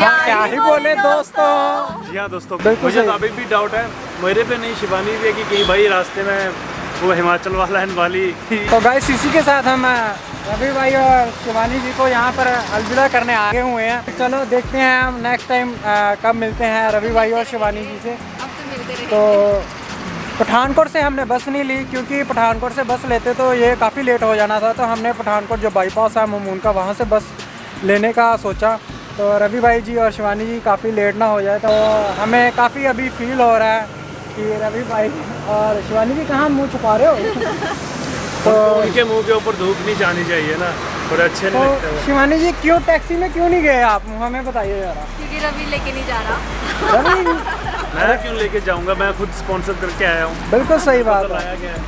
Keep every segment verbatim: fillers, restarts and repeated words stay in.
क्या ही बोले दोस्तों। जी हाँ दोस्तों, मुझे तो अभी भी डाउट है, मेरे पे नहीं शिवानी भी है कि कहीं भाई रास्ते में वो हिमाचल वाला है वाली। तो गाइस इसी के साथ हम रवि भाई और शिवानी जी को यहाँ पर अलविदा करने आगे हुए हैं। चलो देखते हैं हम नेक्स्ट टाइम कब मिलते हैं रवि भाई और शिवानी जी से। तो पठानकोट से हमने बस नहीं ली, क्योंकि पठानकोट से बस लेते तो ये काफ़ी लेट हो जाना था। तो हमने पठानकोट जो बाईपास है ममून का, वहाँ से बस लेने का सोचा। तो रवि भाई जी और शिवानी जी काफ़ी लेट ना हो जाए, तो हमें काफ़ी अभी फील हो रहा है कि रवि भाई और शिवानी जी कहाँ मुँह छुपा रहे हो। तो उनके मुंह के ऊपर धूप नहीं जानी चाहिए ना, थोड़े अच्छे नहीं लगते तो शिवानी जी क्यों टैक्सी में क्यों नहीं गए आप, हमें बताइए जरा। क्योंकि रवि लेके नहीं जा रहा। रवि मैं क्यों लेके जाऊंगा, मैं खुद स्पॉन्सर करके आया हूँ। बिल्कुल सही बात है। लाया गया है,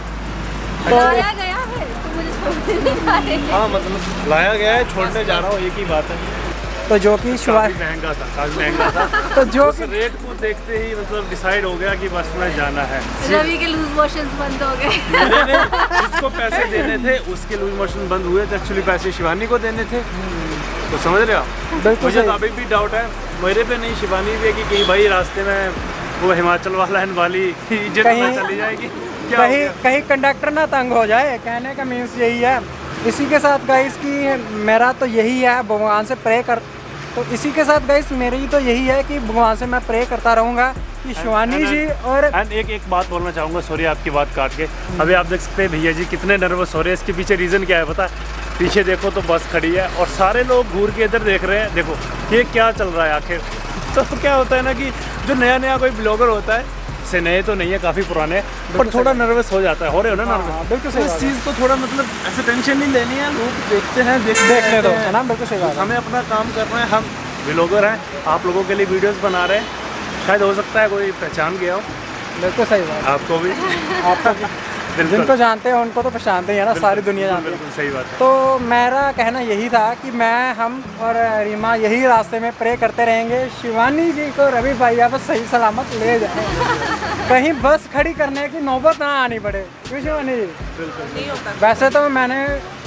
तो लाया गया है तो मुझे छोड़ने नहीं जा रहे। हाँ मतलब लाया गया है, छोड़ने जा रहा हूँ, एक ही बात है। तो जो कि काफी महंगा था, काफी महंगा था। तो जो उस रेट को देखते ही मतलब डिसाइड हो गया कि बस में जाना है। रवि के लूज मोशंस बंद हो गए। मेरे ने जिसको पैसे देने थे उसके लूज मोशन बंद हुए थे, एक्चुअली पैसे शिवानी को देने थे। तो समझ रहे हो, मुझे तो अभी भी डाउट है, मेरे पे नहीं शिवानी भी है कि कहीं भाई रास्ते में वो हिमाचल वाला है वाली इज्जत चली जाएगी। कहीं कहीं कंडक्टर ना तंग हो जाए, कहने का मीन्स यही है। इसी के साथ गाइस की मेरा तो यही है, भगवान से प्रे कर तो इसी के साथ गाइस मेरी तो यही है कि भगवान से मैं प्रे करता रहूँगा कि शिवानी जी और एंड एक एक बात बोलना चाहूँगा, सॉरी आपकी बात काट के। अभी आप देख सकते हैं भैया जी कितने नर्वस हो रहे हैं। इसके पीछे रीज़न क्या है पता है? पीछे देखो तो बस खड़ी है और सारे लोग घूर के इधर देख रहे हैं, देखो ये क्या चल रहा है आखिर। तो क्या होता है ना कि जो नया नया कोई ब्लॉगर होता है, से नए तो नहीं है, काफ़ी पुराने, पर थोड़ा नर्वस हो जाता है। हो रहे हो ना नर्वस? बिल्कुल सही। इस चीज़ को थोड़ा मतलब ऐसे टेंशन नहीं लेनी है, लोग देखते हैं देखते देखने दो, है ना? बिल्कुल सही बात है। हमें अपना काम करना है, हम ब्लॉगर हैं, आप लोगों के लिए वीडियोस बना रहे हैं। शायद हो सकता है कोई पहचान गया हो। बिल्कुल सही बात है। आपको भी आपको भी जिनको जानते हैं उनको तो पहचानते ही है ना, सारी दुनिया जानती है। बिल्कुल सही बात है। तो मेरा कहना यही था कि मैं हम और रीमा यही रास्ते में प्रे करते रहेंगे, शिवानी जी को रवि भैया बस सही सलामत ले जाए, कहीं बस खड़ी करने की नौबत ना आनी पड़े। क्यों शिवानी जी? नहीं होता। वैसे तो मैंने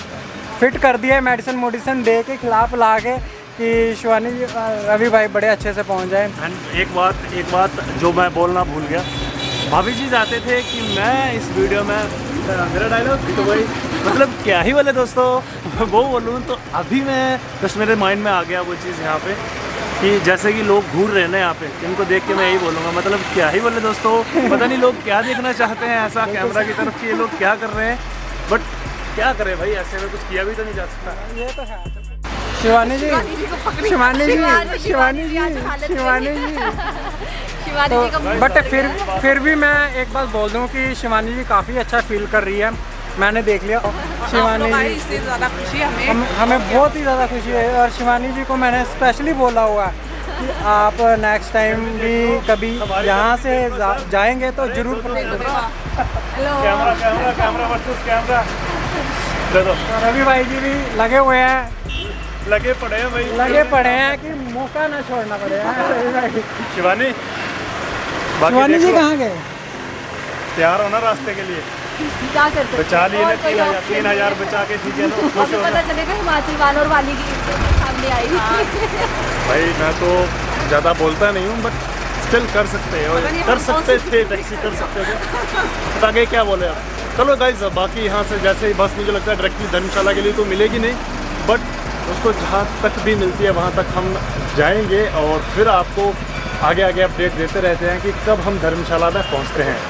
फिट कर दिया है, मेडिसिन मोडिसन दे के खिलाफ ला के कि शिवानी जी रवि भाई बड़े अच्छे से पहुंच जाए। एंड एक बात एक बात जो मैं बोलना भूल गया, भाभी जी चाहते थे कि मैं इस वीडियो में मेरा डायलॉग तो भाई मतलब क्या ही बोले दोस्तों वो बोलूँ, तो अभी मैं बस मेरे माइंड में आ गया वो चीज़ यहाँ पे कि जैसे कि लोग घूर रहे हैं ना यहाँ पे, इनको देख के मैं यही बोलूँगा, मतलब क्या ही बोले दोस्तों, पता नहीं लोग क्या देखना चाहते हैं ऐसा कैमरा की तरफ कि ये लोग क्या कर रहे हैं, बट क्या करें भाई, ऐसे में कुछ किया भी तो नहीं जा सकता। ये तो है। शिवानी जी, शिवानी जी, शिवानी जी, शिवानी जी, शिवानी जी का बट फिर फिर भी मैं एक बात बोल दूं कि शिवानी जी काफ़ी अच्छा फील कर रही है, मैंने देख लिया। शिवानी जी इससे ज़्यादा खुशी हमें हम, हमें बहुत ही ज़्यादा खुशी है, और शिवानी जी को मैंने स्पेशली बोला हुआ है कि आप नेक्स्ट टाइम भी कभी यहाँ से जा, जाएंगे तो जरूर। Camera camera camera versus camera. Ravi भाई जी भी लगे हुए हैं, लगे पड़े हैं भाई, लगे पड़े हैं कि मौका ना छोड़ना पड़े। शिवानी शिवानी जी कहाँ गए? तैयार हो ना रास्ते के लिए? क्या कर सकते बचा लिए ना तीन हजार तीन हजार बचा के, ठीक है ना? खुश हो पता चलेगा हिमाचल वालों और वाली की सामने आई। भाई मैं तो ज़्यादा बोलता नहीं हूँ, बट स्टिल कर सकते हो, कर सकते थे, टैक्सी कर सकते थे, बट आगे क्या बोले आप। चलो गाइस, बाकी यहाँ से जैसे ही बस मुझे लगता है डायरेक्टली धर्मशाला के लिए तो मिलेगी नहीं, बट उसको जहाँ तक भी मिलती है वहाँ तक हम जाएंगे और फिर आपको आगे आगे अपडेट देते रहते हैं कि कब हम धर्मशाला में पहुँचते हैं।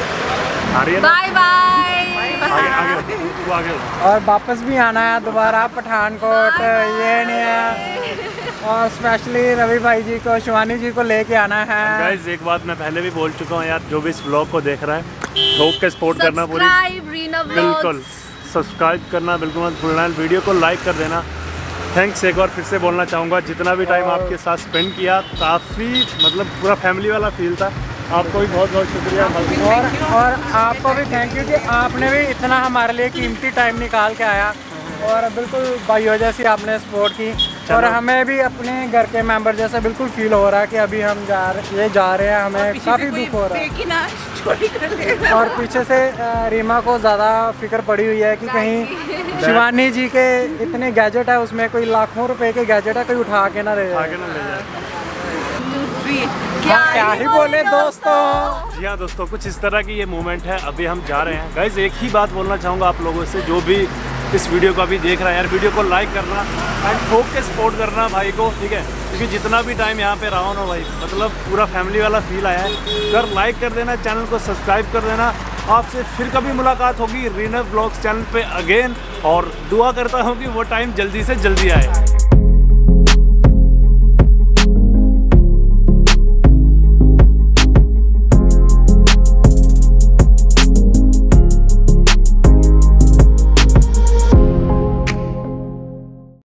Bye bye. आगे आगे वो आगे और वापस भी आना है दोबारा पठानकोट, ये नहीं है। और स्पेशली रवि भाई जी को, शिवानी जी को लेके आना है। गाइस एक बात मैं पहले भी बोल चुका हूँ यार, जो भी इस व्लॉग को देख रहा है लोग के सपोर्ट करना पूरी, बिल्कुल सब्सक्राइब करना बिल्कुल मत भूलना, वीडियो को लाइक कर देना। थैंक्स एक बार फिर से बोलना चाहूँगा, जितना भी टाइम आपके साथ स्पेंड किया काफ़ी मतलब पूरा फैमिली वाला फील था। आपको भी बहुत बहुत शुक्रिया। और और आपको भी थैंक यू कि आपने भी इतना हमारे लिए कीमती टाइम निकाल के आया और बिल्कुल भाइयों जैसी आपने सपोर्ट की। और हमें भी अपने घर के मेंबर जैसा बिल्कुल फील हो रहा है कि अभी हम जा रहे ये जा रहे हैं, हमें काफ़ी दुख हो रहा है। और पीछे से रीमा को ज़्यादा फिक्र पड़ी हुई है कि कहीं शिवानी जी के इतने गैजेट है, उसमें कोई लाखों रुपए के गैजेट है, कोई उठा के ना ले जाए। क्या, क्या ही बोले दोस्तों। जी हाँ दोस्तों, कुछ इस तरह की ये मोमेंट है। अभी हम जा रहे हैं गाइज। एक ही बात बोलना चाहूँगा आप लोगों से, जो भी इस वीडियो को अभी देख रहा है यार, वीडियो को लाइक करना एंड ठोक के सपोर्ट करना भाई को, ठीक है? क्योंकि जितना भी टाइम यहाँ पे रहा हूँ ना भाई, मतलब पूरा फैमिली वाला फील आया है। अगर लाइक कर देना, चैनल को सब्सक्राइब कर देना। आपसे फिर कभी मुलाकात होगी रीनव ब्लॉग्स चैनल पे अगेन, और दुआ करता हूँ कि वो टाइम जल्दी से जल्दी आए।